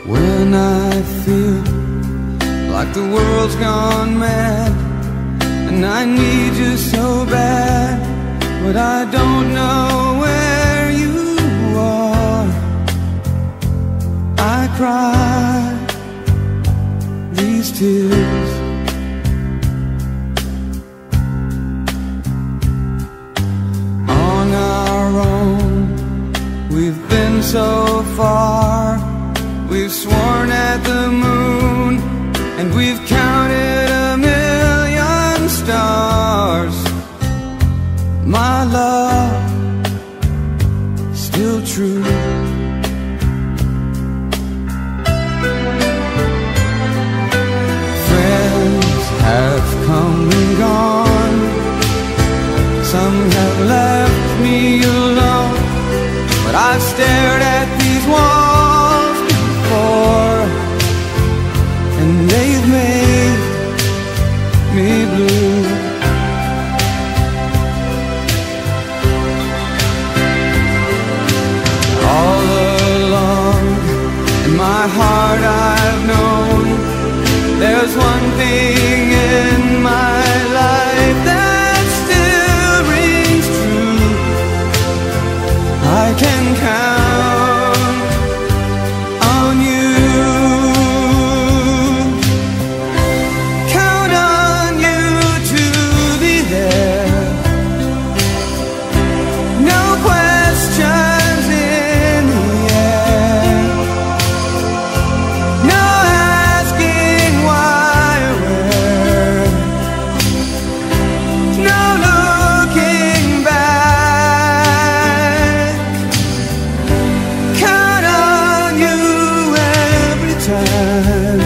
When I feel like the world's gone mad and I need you so bad, but I don't know where you are, I cry these tears. On our own, we've been so far. We've sworn at the moon, and we've counted a million stars. My love, still true. Friends have come and gone. Some have left me alone, but I've stared at these walls before, and they've made me blue. All along in my heart I've known there's one thing in my life that still rings true. I can count on you, count on you to be there. No questions in the air, no asking why or where, no looking back. Count on you every time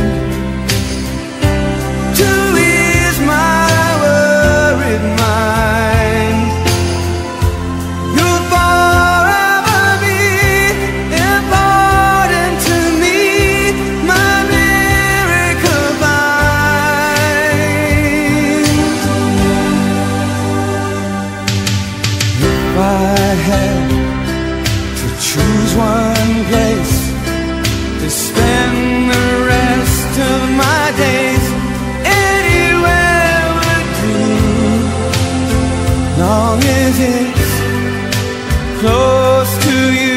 to ease my worried mind. You'll forever be important to me, my miracle vine. If I had to choose one place to spend the rest of my days, anywhere would do, long as it's close to you.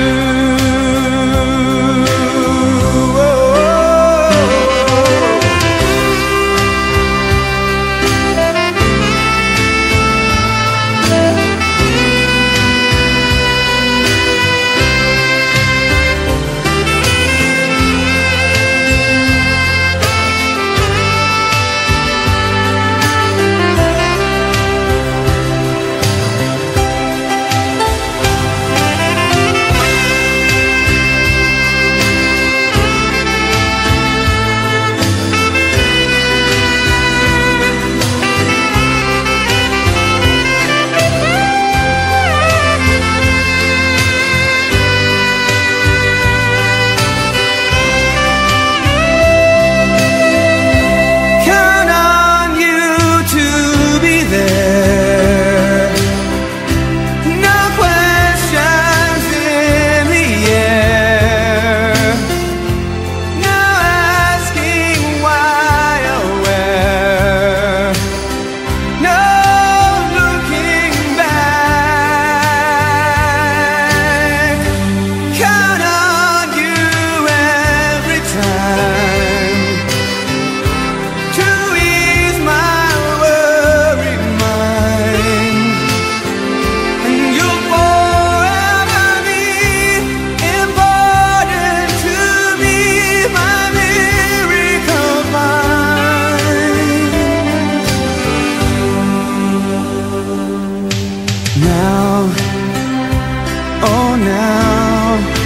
Count on you to be there. No questions in the air, no asking why or where, no looking back. Count on you every time to ease my worried mind. And you'll forever be important to me, my miracle vine. Now, oh now,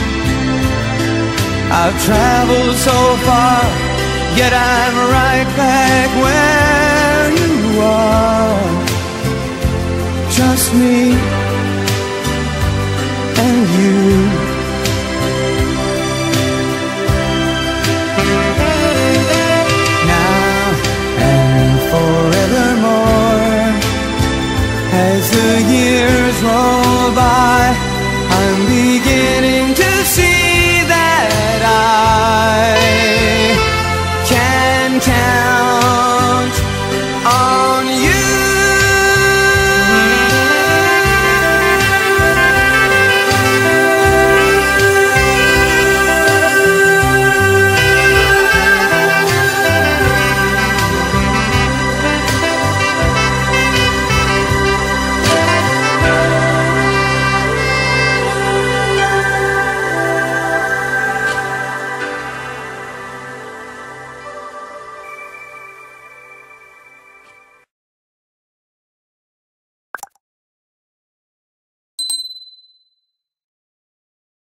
I've traveled so far, yet I'm right back where you are. Just me and you.